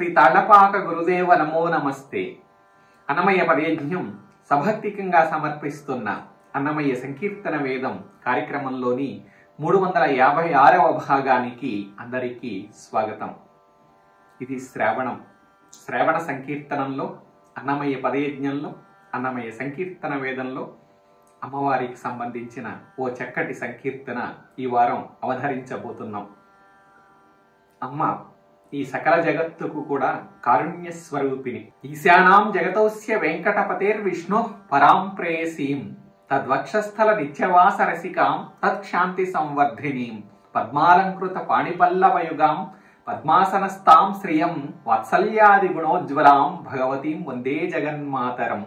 తాళ్లపాక గురుదేవ నమో నమస్తే. అన్నమయ్య పర్యజ్ఞం సభక్తికంగా సమర్పిస్తున్న అన్నమయ్య సంకీర్తన వేదం కార్యక్రమంలోని 356వ భాగానికి అందరికీ స్వాగతం. ఇది శ్రావణ సంకీర్తనంలో, అన్నమయ్య పదయజ్ఞంలో, అన్నమయ్య సంకీర్తన వేదంలో అమ్మవారికి సంబంధించిన ఓ చక్కటి సంకీర్తన ఈ వారం అవతరించబోతున్నాం. అమ్మ ఈ సకల జగత్తుకు కూడా కారుణ్య స్వరూపిణి. ఈశానాం జగతౌస్య వెంకటపతేర్విష్ణు పరాం ప్రేయసీం తద్వక్షస్థల నిత్యవాస రసికాం తత్శాంతి సంవర్ధినీం పద్మాలంకృత పాణిపల్లవయుగాం పద్మాసనస్తాం శ్రియం వాత్సల్యాది గుణోజ్వలాం భగవతీం వందే జగన్మాతరం.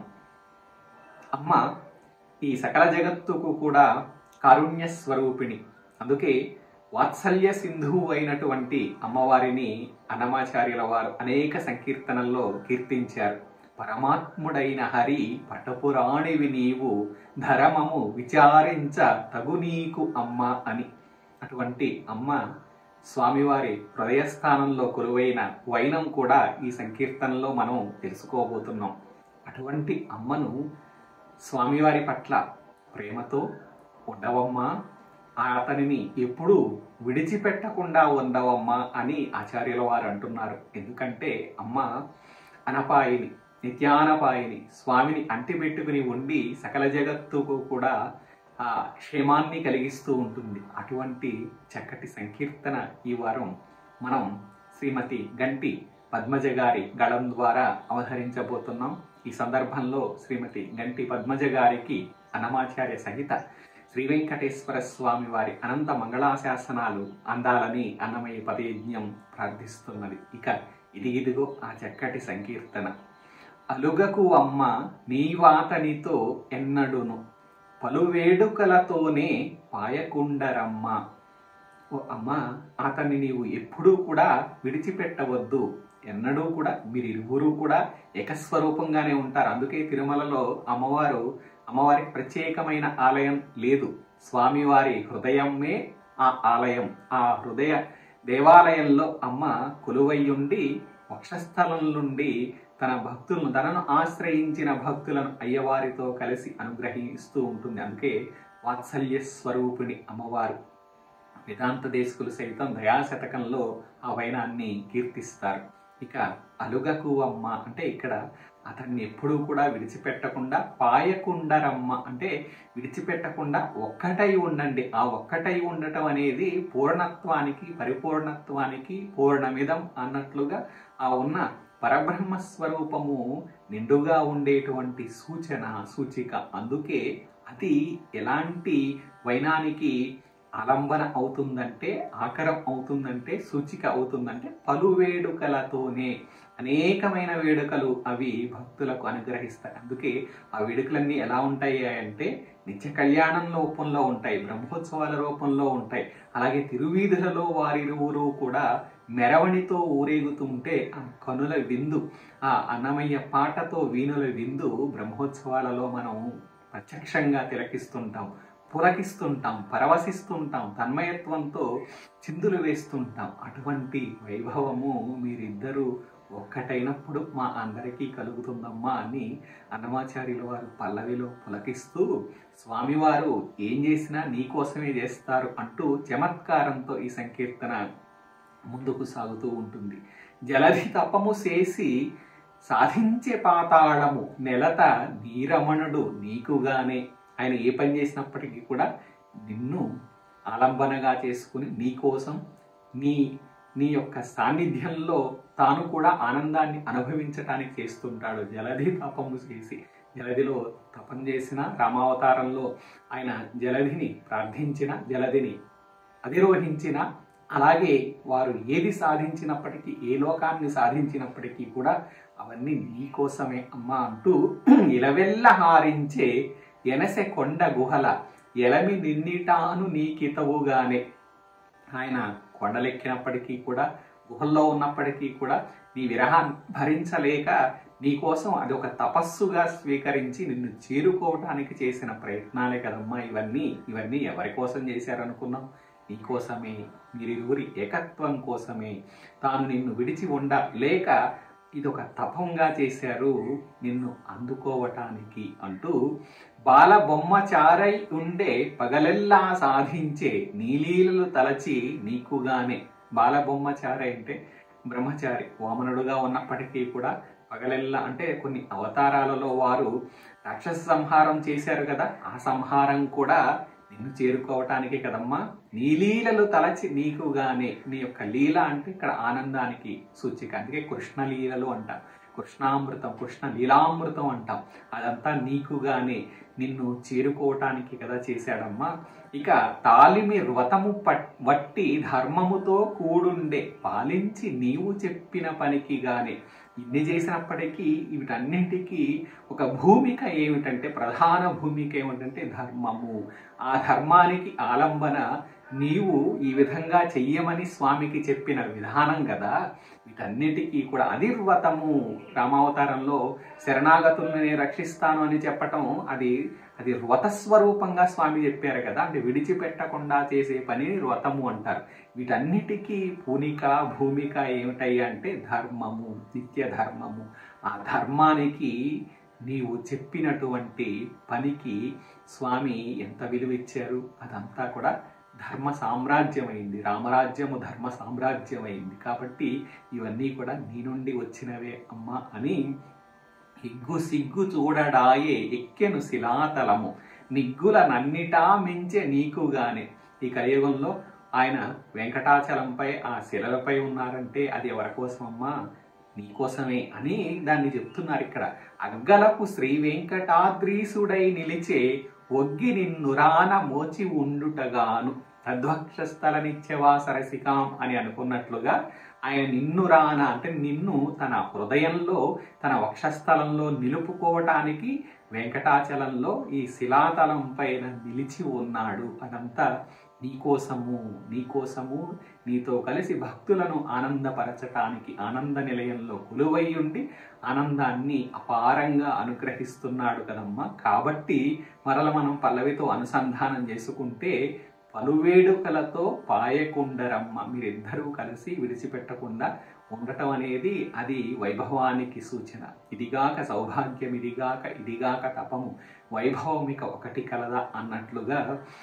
అమ్మ ఈ సకల జగత్తుకు కూడా కారుణ్య స్వరూపిణి. అందుకే వాత్సల్య సింధువు అయినటువంటి అమ్మవారిని అన్నమాచార్యుల వారు అనేక సంకీర్తనల్లో కీర్తించారు. పరమాత్ముడైన హరి పటపురాణివి నీవు ధరమము విచారించ తగు నీకు అమ్మ అని. అటువంటి అమ్మ స్వామివారి హృదయస్థానంలో కొలువైన వైనం కూడా ఈ సంకీర్తనలో మనం తెలుసుకోబోతున్నాం. అటువంటి అమ్మను స్వామివారి పట్ల ప్రేమతో ఉండవమ్మా, అతనిని ఎప్పుడూ విడిచిపెట్టకుండా ఉండవమ్మా అని ఆచార్యుల వారు అంటున్నారు. ఎందుకంటే అమ్మ అనపాయిని, నిత్యానపాయిని, స్వామిని అంటిపెట్టుకుని ఉండి సకల జగత్తుకు కూడా ఆ క్షేమాన్ని కలిగిస్తూ ఉంటుంది. అటువంటి చక్కటి సంకీర్తన ఈ వారం మనం శ్రీమతి గంటి పద్మజ గారి గళం ద్వారా అవతరించబోతున్నాం. ఈ సందర్భంలో శ్రీమతి గంటి పద్మజ గారికి అన్నమాచార్య సహిత శ్రీ వెంకటేశ్వర స్వామి వారి అనంత మంగళాశాసనాలు అందాలని అన్నమయ్య పదయజ్ఞం ప్రార్థిస్తున్నది. ఇక ఇదిగిదిగో ఆ చక్కటి సంకీర్తన. అలుగకు అమ్మ నీవాతనితో ఎన్నడును పలువేడుకలతోనే పాయకుండరమ్మ. ఓ అమ్మ, అతన్ని నీవు ఎప్పుడూ కూడా విడిచిపెట్టవద్దు. ఎన్నడూ కూడా మీరిరువురు కూడా ఏకస్వరూపంగానే ఉంటారు. అందుకే తిరుమలలో అమ్మవారికి ప్రత్యేకమైన ఆలయం లేదు. స్వామివారి హృదయమే ఆ ఆలయం. ఆ హృదయ దేవాలయంలో అమ్మ కొలువయ్యుండి వక్షస్థలం నుండి తనను ఆశ్రయించిన భక్తులను అయ్యవారితో కలిసి అనుగ్రహిస్తూ ఉంటుంది. అందుకే వాత్సల్య స్వరూపిణి అమ్మవారు. వేదాంత దేశకులు సైతం దయాశతకంలో ఆ వైనాన్ని కీర్తిస్తారు. ఇక అలుగకు అమ్మ అంటే ఇక్కడ అతన్ని ఎప్పుడూ కూడా విడిచిపెట్టకుండా పాయకుండరమ్మ అంటే విడిచిపెట్టకుండా ఒక్కటై ఉండండి. ఆ ఒక్కటై ఉండటం అనేది పూర్ణత్వానికి, పరిపూర్ణత్వానికి పూర్ణమిదం అన్నట్లుగా ఆ ఉన్న పరబ్రహ్మ స్వరూపము నిండుగా ఉండేటువంటి సూచిక. అందుకే అది ఎలాంటి వైనానికి ఆలంబన అవుతుందంటే, ఆకరం అవుతుందంటే, సూచిక అవుతుందంటే పలు వేడుకలతోనే. అనేకమైన వేడుకలు అవి భక్తులకు అనుగ్రహిస్తాయి. అందుకే ఆ వేడుకలన్నీ ఎలా ఉంటాయి అంటే నిత్య కళ్యాణం రూపంలో ఉంటాయి, బ్రహ్మోత్సవాల రూపంలో ఉంటాయి. అలాగే తిరువీధులలో వారిరువురు కూడా మెరవణితో ఊరేగుతుంటే ఆ కనుల విందు, ఆ అన్నమయ్య పాటతో వీణుల విందు బ్రహ్మోత్సవాలలో మనం ప్రత్యక్షంగా తిలకిస్తుంటాం, పులకిస్తుంటాం, పరవశిస్తుంటాం, తన్మయత్వంతో చిందులు వేస్తుంటాం. అటువంటి వైభవము మీరిద్దరూ ఒక్కటైనప్పుడు మా అందరికీ కలుగుతుందమ్మా అని అన్నమాచార్యుల వారు పల్లవిలో పులకిస్తూ స్వామివారు ఏం చేసినా నీకోసమే చేస్తారు అంటూ చమత్కారంతో ఈ సంకీర్తన ముందుకు సాగుతూ ఉంటుంది. జలధి తపము చేసి సాధించే పాతాళము నెలత నీరమణుడు నీకుగానే. ఆయన ఏ పని చేసినప్పటికీ కూడా నిన్ను ఆలంబనగా చేసుకుని నీకోసం నీ యొక్క సాన్నిధ్యంలో తాను కూడా ఆనందాన్ని అనుభవించటానికి చేస్తుంటాడు. జలధి తపము చేసి, జలధిలో తపం చేసిన రామావతారంలో ఆయన జలధిని ప్రార్థించిన, జలధిని అధిరోహించిన, అలాగే వారు ఏది సాధించినప్పటికీ, ఏ లోకాన్ని సాధించినప్పటికీ కూడా అవన్నీ నీకోసమే అమ్మా అంటూ ఇలవెల్ల హారించే ఎనసె కొండ గుహల ఎలమి నిన్నిటాను నీకితవుగానే. ఆయన కొండలెక్కినప్పటికీ కూడా, గుహల్లో ఉన్నప్పటికీ కూడా నీ విరహాన్ని భరించలేక నీకోసం అది ఒక తపస్సుగా స్వీకరించి నిన్ను చేరుకోవటానికి చేసిన ప్రయత్నాలే కదమ్మా ఇవన్నీ. ఎవరి కోసం చేశారనుకున్నాం? నీకోసమే, మీరిరువురి ఏకత్వం కోసమే, తాను నిన్ను విడిచి లేక ఇదొక తపంగా చేశారు నిన్ను అందుకోవటానికి అంటూ బాలబొమ్మచారై ఉండే పగలెల్లా సాధించే నీలీలలు తలచి నీకుగానే. బాలబొమ్మచారై అంటే బ్రహ్మచారి, వామనుడుగా ఉన్నప్పటికీ కూడా పగలెల్లా అంటే కొన్ని అవతారాలలో వారు రాక్షస సంహారం చేశారు కదా, ఆ సంహారం కూడా నిన్ను చేరుకోవటానికే కదమ్మా. నీలీలలు తలచి నీకుగానే. నీ యొక్క లీల అంటే ఇక్కడ ఆనందానికి సూచిక, అందుకే కృష్ణలీలలు అంటాం, కృష్ణామృతం, కృష్ణ లీలామృతం అంటాం. అదంతా నీకుగానే నిన్ను చేరుకోవటానికి కదా చేశాడమ్మా. ఇక తాలిమి వ్రతము వట్టి ధర్మముతో కూడుండే పాలించి నీవు చెప్పిన పనికి గానే. ఇన్ని చేసినప్పటికీ వీటన్నింటికీ ఒక భూమిక ఏమిటంటే, ప్రధాన భూమిక ఏమిటంటే ధర్మము. ఆ ధర్మానికి ఆలంబన నీవు ఈ విధంగా చెయ్యమని స్వామికి చెప్పిన విధానం కదా. వీటన్నిటికీ కూడా అధిర్వతము. రామావతారంలో శరణాగతుల్ని రక్షిస్తాను అని చెప్పటం అది వ్రతస్వరూపంగా స్వామి చెప్పారు కదా. అంటే విడిచిపెట్టకుండా చేసే పని వ్రతము అంటారు. వీటన్నిటికీ పూనిక భూమిక ఏమిటయ్యా అంటే ధర్మము, నిత్య ధర్మము. ఆ ధర్మానికి నీవు చెప్పినటువంటి పనికి స్వామి ఎంత విలువ ఇచ్చారు. అదంతా కూడా ధర్మ సామ్రాజ్యమైంది. రామరాజ్యము ధర్మ సామ్రాజ్యమైంది. కాబట్టి ఇవన్నీ కూడా నీ నుండి వచ్చినవే అమ్మా అని హిగ్గు సిగ్గు చూడడాయే ఎక్కెను శిలాతలము నిగ్గుల నన్నిటా మించే నీకుగానే. ఈ కలియుగంలో ఆయన వెంకటాచలంపై ఆ శిలలపై ఉన్నారంటే అది ఎవరి కోసమమ్మా? నీకోసమే అని దాన్ని చెప్తున్నారు ఇక్కడ. అగ్గలకు శ్రీ వెంకటాద్రీసుడై నిలిచే ఒగ్గి నిన్నురాన మోచి ఉండుటగాను తద్వక్షస్థల నిత్యవా సరసికాం అని అనుకున్నట్లుగా ఆయన నిన్ను రాన అంటే నిన్ను తన హృదయంలో తన వక్షస్థలంలో నిలుపుకోవటానికి వెంకటాచలంలో ఈ శిలాతలం పైన నిలిచి ఉన్నాడు. అదంతా నీకోసము నీతో కలిసి భక్తులను ఆనందపరచటానికి ఆనంద నిలయంలో కొలువై ఉండి ఆనందాన్ని అపారంగా అనుగ్రహిస్తున్నాడు కదమ్మా. కాబట్టి మరల మనం పల్లవితో అనుసంధానం చేసుకుంటే పలువేడుకలతో పాయకుండరమ్మ. మీరిద్దరూ కలిసి విడిచిపెట్టకుండా ఉండటం అనేది అది వైభవానికి సూచన. ఇదిగాక సౌభాగ్యం, ఇదిగాక తపము, వైభవమిక ఒకటి కలదా అన్నట్లుగా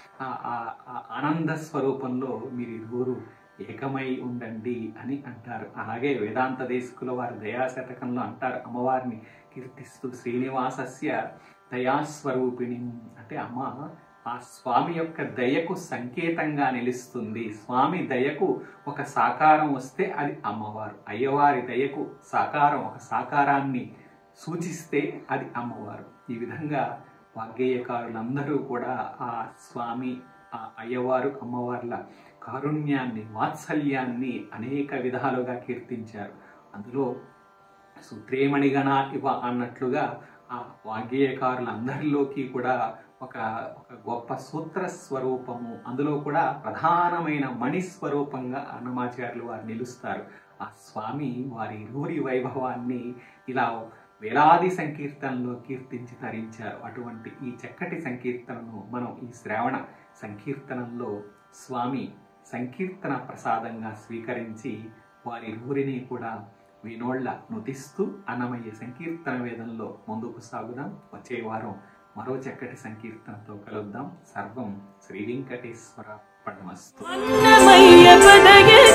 ఆనంద స్వరూపంలో మీరిరువురు ఏకమై ఉండండి అని అంటారు. అలాగే వేదాంత దేశికుల వారి దయాశతకంలో అంటారు, అమ్మవారిని కీర్తిస్తూ శ్రీనివాసస్య దయాస్వరూపిణి అంటే అమ్మ ఆ స్వామి యొక్క దయకు సంకేతంగా నిలుస్తుంది. స్వామి దయకు ఒక సాకారం వస్తే అది అమ్మవారు, అయ్యవారి దయకు సాకారం ఒక సాకారాన్ని సూచిస్తే అది అమ్మవారు. ఈ విధంగా వాగ్గేయకారులందరూ కూడా ఆ స్వామి, ఆ అయ్యవారు, అమ్మవార్ల కారుణ్యాన్ని, వాత్సల్యాన్ని అనేక విధాలుగా కీర్తించారు. అందులో సూత్రేమణిగణ ఇవ అన్నట్లుగా ఆ వాగ్గేయకారులందరిలోకి కూడా ఒక గొప్ప సూత్ర స్వరూపము, అందులో కూడా ప్రధానమైన మణి స్వరూపంగా అన్నమాచార్యులు వారు నిలుస్తారు. ఆ స్వామి వారి ఇరువురి వైభవాన్ని ఇలా వేలాది సంకీర్తనలో కీర్తించి తరించారు. అటువంటి ఈ చక్కటి సంకీర్తనను మనం ఈ శ్రావణ సంకీర్తనంలో స్వామి సంకీర్తన ప్రసాదంగా స్వీకరించి వారి ఇరువురిని కూడా వినోళ్ళ నుతిస్తూ అన్నమయ్య సంకీర్తన వేదంలో ముందుకు సాగుదాం. వచ్చే వారం మరో చక్కటి సంకీర్తనతో కలుద్దాం. సర్వం శ్రీ వెంకటేశ్వర పరమస్తు.